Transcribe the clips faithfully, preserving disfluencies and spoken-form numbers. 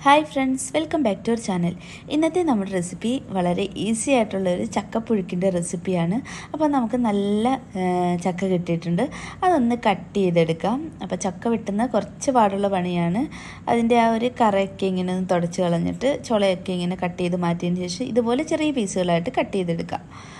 Hi friends, welcome back to our channel. ഇന്നത്തെ നമ്മുടെ recipe വളരെ ഈസി ആയിട്ടുള്ളൊരു ചക്കപ്പുഴുക്കിൻ്റെ റെസിപ്പിയാണ്. അപ്പോൾ നമുക്ക് നല്ല ചക്ക കിട്ടിയിട്ടുണ്ട്, അതൊന്ന് കട്ട് ചെയ്തെടുക്കാം. അപ്പോൾ ചക്ക വെട്ടുന്ന കുറച്ച് പാടുള്ള പണിയാണ്. അതിൻ്റെ ആ ഒരു കറയൊക്കെ ഇങ്ങനെ ഒന്ന് തുടച്ച് കളഞ്ഞിട്ട് ചുളയൊക്കെ ഇങ്ങനെ കട്ട് ചെയ്ത് മാറ്റിയതിന് ശേഷം ഇതുപോലെ ചെറിയ പീസുകളായിട്ട് കട്ട് ചെയ്തെടുക്കാം.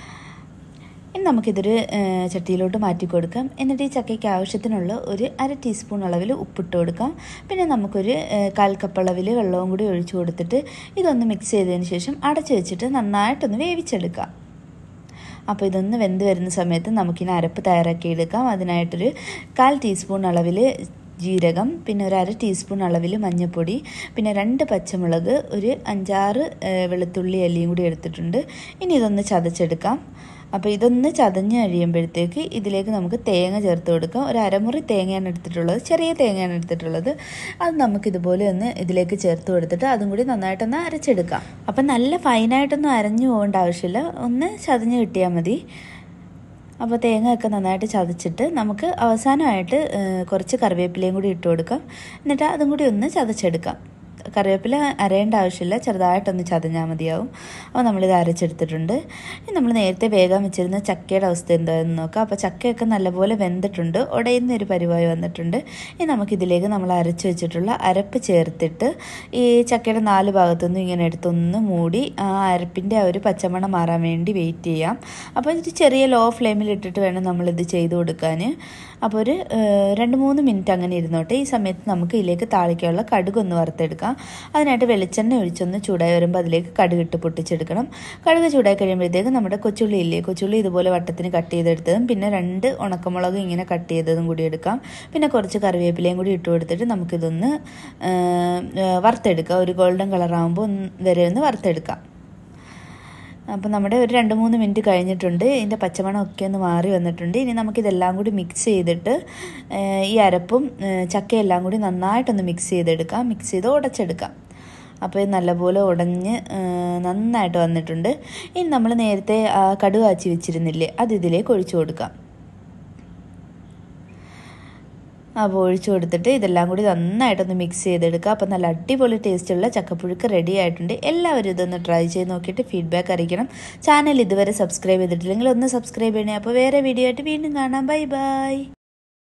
ഇനി നമുക്കിതൊരു ചട്ടിയിലോട്ട് മാറ്റി കൊടുക്കാം. എന്നിട്ട് ഈ ചക്കയ്ക്ക് ആവശ്യത്തിനുള്ള ഒരു അര ടീസ്പൂൺ അളവിൽ ഉപ്പിട്ട് കൊടുക്കാം. പിന്നെ നമുക്കൊരു കാൽ കപ്പ് അളവിൽ വെള്ളവും കൂടി ഒഴിച്ചു കൊടുത്തിട്ട് ഇതൊന്ന് മിക്സ് ചെയ്തതിന് ശേഷം അടച്ചു വെച്ചിട്ട് നന്നായിട്ടൊന്ന് വേവിച്ചെടുക്കാം. അപ്പോൾ ഇതൊന്ന് വെന്ത് വരുന്ന സമയത്ത് നമുക്കിനി അരപ്പ് തയ്യാറാക്കി എടുക്കാം. അതിനായിട്ടൊരു കാൽ ടീസ്പൂൺ അളവിൽ ജീരകം, പിന്നെ ഒരു അര ടീസ്പൂൺ അളവിൽ മഞ്ഞൾപ്പൊടി, പിന്നെ രണ്ട് പച്ചമുളക്, ഒരു അഞ്ചാറ് വെളുത്തുള്ളി അല്ലിയും കൂടി എടുത്തിട്ടുണ്ട്. ഇനി ഇതൊന്ന് ചതച്ചെടുക്കാം. അപ്പോൾ ഇതൊന്ന് ചതഞ്ഞ് കഴിയുമ്പോഴത്തേക്ക് ഇതിലേക്ക് നമുക്ക് തേങ്ങ ചേർത്ത് കൊടുക്കാം. ഒരു അരമുറി തേങ്ങയാണ് എടുത്തിട്ടുള്ളത്, ചെറിയ തേങ്ങയാണ് എടുത്തിട്ടുള്ളത്. അത് നമുക്കിതുപോലെ ഒന്ന് ഇതിലേക്ക് ചേർത്ത് കൊടുത്തിട്ട് അതും കൂടി നന്നായിട്ടൊന്ന് അരച്ചെടുക്കാം. അപ്പം നല്ല ഫൈനായിട്ടൊന്നും അരഞ്ഞു പോകേണ്ട ആവശ്യമില്ല, ഒന്ന് ചതഞ്ഞ് കിട്ടിയാൽ മതി. അപ്പോൾ തേങ്ങ ഒക്കെ നന്നായിട്ട് ചതച്ചിട്ട് നമുക്ക് അവസാനമായിട്ട് കുറച്ച് കറിവേപ്പിലയും കൂടി ഇട്ട് കൊടുക്കാം. എന്നിട്ട് അതും കൂടി ഒന്ന് ചതച്ചെടുക്കാം. കറിവേപ്പില അരയേണ്ട ആവശ്യമില്ല, ചെറുതായിട്ടൊന്ന് ചതഞ്ഞാൽ മതിയാവും. അപ്പോൾ നമ്മളിത് അരച്ചെടുത്തിട്ടുണ്ട്. ഇനി നമ്മൾ നേരത്തെ വേഗം വെച്ചിരുന്ന ചക്കയുടെ അവസ്ഥ എന്താണെന്ന് നോക്കാം. അപ്പോൾ ചക്കയൊക്കെ നല്ലപോലെ വെന്തിട്ടുണ്ട്, ഉടയുന്ന ഒരു പരിവായി വന്നിട്ടുണ്ട്. ഇനി നമുക്കിതിലേക്ക് നമ്മൾ അരച്ച് വെച്ചിട്ടുള്ള അരപ്പ് ചേർത്തിട്ട് ഈ ചക്കയുടെ നാല് ഭാഗത്തുനിന്നും ഇങ്ങനെ എടുത്തൊന്ന് മൂടി ആ അരപ്പിൻ്റെ ആ ഒരു പച്ചമണം മാറാൻ വേണ്ടി വെയിറ്റ് ചെയ്യാം. അപ്പോൾ ഇത് ചെറിയ ലോ ഫ്ലെയിമിൽ ഇട്ടിട്ട് വേണം നമ്മളിത് ചെയ്ത് കൊടുക്കാൻ. അപ്പോൾ ഒരു രണ്ട് മൂന്ന് മിനിറ്റ് അങ്ങനെ ഇരുന്നോട്ടെ. ഈ സമയത്ത് നമുക്ക് ഇതിലേക്ക് താളിക്കാനുള്ള കടുകൊന്ന് വറുത്തെടുക്കാം. അതിനായിട്ട് വെളിച്ചെണ്ണ ഒഴിച്ചൊന്ന് ചൂടായി വരുമ്പോൾ അതിലേക്ക് കടുകിട്ട് പൊട്ടിച്ചെടുക്കണം. കടുക് ചൂടായി കഴിയുമ്പോഴത്തേക്ക് നമ്മുടെ കൊച്ചുള്ളി ഇല്ലേ, കൊച്ചുള്ളി ഇതുപോലെ വട്ടത്തിന് കട്ട് ചെയ്തെടുത്തതും പിന്നെ രണ്ട് ഉണക്കമുളക് ഇങ്ങനെ കട്ട് ചെയ്തതും കൂടി എടുക്കാം. പിന്നെ കുറച്ച് കറിവേപ്പിലയും കൂടി ഇട്ട് കൊടുത്തിട്ട് നമുക്കിതൊന്ന് വറുത്തെടുക്കാം. ഒരു ഗോൾഡൻ കളറാകുമ്പോൾ വരെ ഒന്ന് വറുത്തെടുക്കാം. അപ്പോൾ നമ്മുടെ ഒരു രണ്ട് മൂന്ന് മിനിറ്റ് കഴിഞ്ഞിട്ടുണ്ട്. ഇതിൻ്റെ പച്ചമണം ഒക്കെ ഒന്ന് മാറി വന്നിട്ടുണ്ട്. ഇനി നമുക്കിതെല്ലാം കൂടി മിക്സ് ചെയ്തിട്ട് ഈ അരപ്പും ചക്കയെല്ലാം കൂടി നന്നായിട്ടൊന്ന് മിക്സ് ചെയ്തെടുക്കാം. മിക്സ് ചെയ്ത് ഉടച്ചെടുക്കാം. അപ്പോൾ ഇത് നല്ലപോലെ ഉടഞ്ഞ് നന്നായിട്ട് വന്നിട്ടുണ്ട്. ഇനി നമ്മൾ നേരത്തെ കടുക് കാച്ചി വെച്ചിരുന്നില്ലേ, അത് ഇതിലേക്ക് ഒഴിച്ചു കൊടുക്കാം. അപ്പോൾ ഒഴിച്ചു കൊടുത്തിട്ട് ഇതെല്ലാം കൂടി നന്നായിട്ടൊന്ന് മിക്സ് ചെയ്തെടുക്കുക. അപ്പോൾ നല്ല അടിപൊളി ടേസ്റ്റുള്ള ചക്കപ്പുഴുക്ക് റെഡി ആയിട്ടുണ്ട്. എല്ലാവരും ഇതൊന്ന് ട്രൈ ചെയ്ത് നോക്കിയിട്ട് ഫീഡ്ബാക്ക് അറിയിക്കണം. ചാനൽ ഇതുവരെ സബ്സ്ക്രൈബ് ചെയ്തിട്ടില്ലെങ്കിൽ ഒന്ന് സബ്സ്ക്രൈബ് ചെയ്യണേ. അപ്പോൾ വേറെ വീഡിയോ ആയിട്ട് വീണ്ടും കാണാം. Bye by.